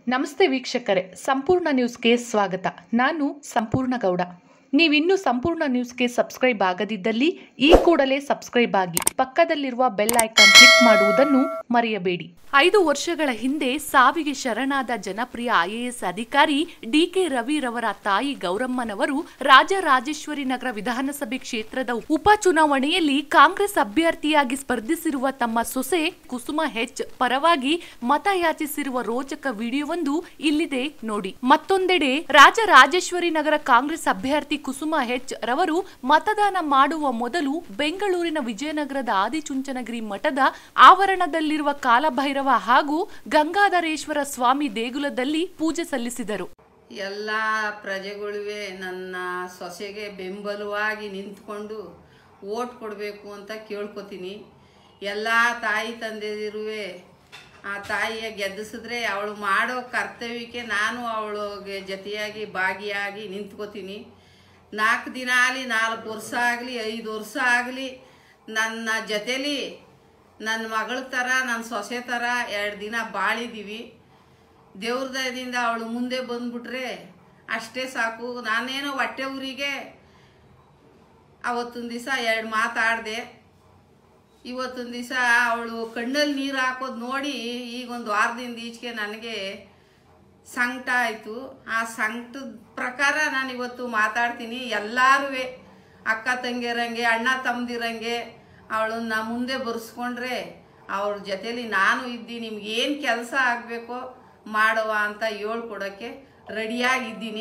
ನಮಸ್ತೆ ವೀಕ್ಷಕರೇ, ಸಂಪೂರ್ಣ ನ್ಯೂಸ್ಗೆ ಸ್ವಾಗತ. ನಾನು ಸಂಪೂರ್ಣ ಗೌಡ. ನೀವಿನ್ನೂ ಸಂಪೂರ್ಣ ನ್ಯೂಸ್ಗೆ ಸಬ್ಸ್ಕ್ರೈಬ್ ಆಗದಿದ್ದಲ್ಲಿ ಈ ಕೂಡಲೇ ಸಬ್ಸ್ಕ್ರೈಬ್ ಆಗಿ ಪಕ್ಕದಲ್ಲಿರುವ ಬೆಲ್ ಐಕಾನ್ ಕ್ಲಿಕ್ ಮಾಡುವುದನ್ನು ಮರೆಯಬೇಡಿ. 5 ವರ್ಷಗಳ ಹಿಂದೆ ಸಾವಿಗೆ ಶರಣಾದ ಜನಪ್ರಿಯ ಐಎಎಸ್ ಅಧಿಕಾರಿ ಡಿಕೆ ರವಿ ರವರ ತಾಯಿ ಗೌರಮ್ಮನವರು ರಾಜರಾಜೇಶ್ವರಿ ನಗರ ವಿಧಾನಸಭೆ ಕ್ಷೇತ್ರದ ಉಪಚುನಾವಣೆಯಲ್ಲಿ ಕಾಂಗ್ರೆಸ್ ಅಭ್ಯರ್ಥಿಯಾಗಿ ಸ್ಪರ್ಧಿಸಿರುವ ತಮ್ಮ ಸೊಸೆ ಕುಸುಮ ಹೆಚ್ ಪರವಾಗಿ ಮತಯಾಚಿಸಿರುವ ರೋಚಕ ವಿಡಿಯೋವೊಂದು ಇಲ್ಲಿದೆ ನೋಡಿ. ಮತ್ತೊಂದೆಡೆ ರಾಜರಾಜೇಶ್ವರಿ ನಗರ ಕಾಂಗ್ರೆಸ್ ಅಭ್ಯರ್ಥಿ ಕುಸುಮ ಹೆಚ್ ರವರು ಮತದಾನ ಮಾಡುವ ಮೊದಲು ಬೆಂಗಳೂರಿನ ವಿಜಯನಗರದ ಆದಿಚುಂಚನಗಿರಿ ಮಠದ ಆವರಣದಲ್ಲಿರುವ ಕಾಲಭೈರವ ಹಾಗೂ ಗಂಗಾಧರೇಶ್ವರ ಸ್ವಾಮಿ ದೇಗುಲದಲ್ಲಿ ಪೂಜೆ ಸಲ್ಲಿಸಿದರು. ಎಲ್ಲ ಪ್ರಜೆಗಳಿವೆ ನನ್ನ ಸೊಸೆಗೆ ಬೆಂಬಲವಾಗಿ ನಿಂತ್ಕೊಂಡು ಓಟ್ ಕೊಡಬೇಕು ಅಂತ ಕೇಳ್ಕೊತೀನಿ. ಎಲ್ಲ ತಾಯಿ ತಂದೆದಿರುವೆ ಆ ತಾಯಿಯ ಗೆದ್ದಿಸಿದ್ರೆ ಅವಳು ಮಾಡೋ ಕರ್ತವ್ಯಕ್ಕೆ ನಾನು ಅವಳಿಗೆ ಜೊತೆಯಾಗಿ ಭಾಗಿಯಾಗಿ ನಿಂತ್ಕೋತೀನಿ. 4 ದಿನ ಆಗಲಿ 4 ವರ್ಷ ಆಗಲಿ 5 ವರ್ಷ ಆಗಲಿ ನನ್ನ ಜೊತೆಲಿ ನನ್ನ ಮಗಳ ಥರ ನನ್ನ ಸೊಸೆ ಥರ 2 ದಿನ ಬಾಳಿದ್ದೀವಿ. ದೇವ್ರ ದಯದಿಂದ ಅವಳು ಮುಂದೆ ಬಂದ್ಬಿಟ್ರೆ ಅಷ್ಟೇ ಸಾಕು. ನಾನೇನೋ ಹೊಟ್ಟೆ ಊರಿಗೆ ಅವತ್ತೊಂದು ದಿವಸ 2 ಮಾತಾಡಿದೆ. ಇವತ್ತೊಂದು ದಿವಸ ಅವಳು ಕಣ್ಣಲ್ಲಿ ನೀರು ಹಾಕೋದು ನೋಡಿ ಈಗ ಒಂದು ವಾರದಿಂದ ಈಚೆಗೆ ನನಗೆ ಸಂಕಟ ಆಯಿತು. ಆ ಸಂಕಟದ ಪ್ರಕಾರ ನಾನು ಇವತ್ತು ಮಾತಾಡ್ತೀನಿ. ಎಲ್ಲರೂ ಅಕ್ಕ ತಂಗಿರಂಗೆ ಅಣ್ಣ ತಮ್ಮದಿರಂಗೆ ಅವಳನ್ನ ಮುಂದೆ ಬರ್ಸ್ಕೊಂಡ್ರೆ ಅವ್ರ ಜೊತೇಲಿ ನಾನು ಇದ್ದೀನಿ. ನಿಮ್ಗೆ ಏನು ಕೆಲಸ ಆಗಬೇಕೋ ಮಾಡುವ ಅಂತ ಹೇಳ್ಕೊಡೋಕ್ಕೆ ರೆಡಿಯಾಗಿದ್ದೀನಿ.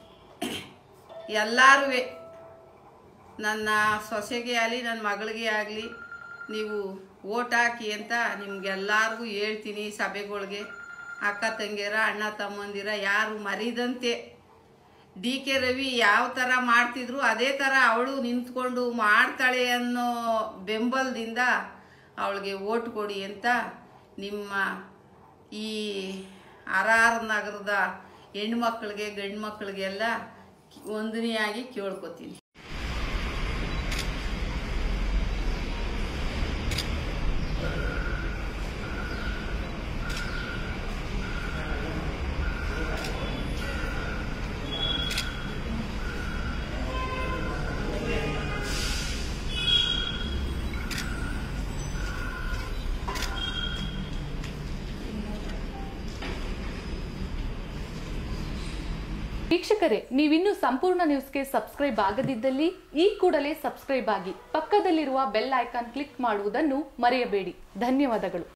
ಎಲ್ಲರೂ ನನ್ನ ಸೊಸೆಗೆ ಆಗಲಿ ನನ್ನ ಮಗಳಿಗೆ ಆಗಲಿ ನೀವು ಓಟ್ ಹಾಕಿ ಅಂತ ನಿಮ್ಗೆಲ್ಲರಿಗೂ ಹೇಳ್ತೀನಿ. ಸಭೆಗಳಿಗೆ ಅಕ್ಕ ತಂಗಿಯರ ಅಣ್ಣ ತಮ್ಮಂದಿರ ಯಾರು ಮರಿದಂತೆ ಡಿಕೆ ರವಿ ಯಾವ ಥರ ಮಾಡ್ತಿದ್ರು ಅದೇ ಥರ ಅವಳು ನಿಂತ್ಕೊಂಡು ಮಾಡ್ತಾಳೆ ಅನ್ನೋ ಬೆಂಬಲದಿಂದ ಅವಳಿಗೆ ಓಟ್ ಕೊಡಿ ಅಂತ ನಿಮ್ಮ ಈ ಆರ್ ನಗರದ ಹೆಣ್ಮಕ್ಳಿಗೆ ಗಂಡು ಮಕ್ಕಳಿಗೆಲ್ಲ ವಂದನೆಯಾಗಿ ಕೇಳ್ಕೊತೀನಿ. ವೀಕ್ಷಕರೇ, ನೀವಿನ್ನೂ ಸಂಪೂರ್ಣ ನ್ಯೂಸ್ಗೆ ಸಬ್ಸ್ಕ್ರೈಬ್ ಆಗದಿದ್ದಲ್ಲಿ ಈ ಕೂಡಲೇ ಸಬ್ಸ್ಕ್ರೈಬ್ ಆಗಿ ಪಕ್ಕದಲ್ಲಿರುವ ಬೆಲ್ ಐಕಾನ್ ಕ್ಲಿಕ್ ಮಾಡುವುದನ್ನು ಮರೆಯಬೇಡಿ. ಧನ್ಯವಾದಗಳು.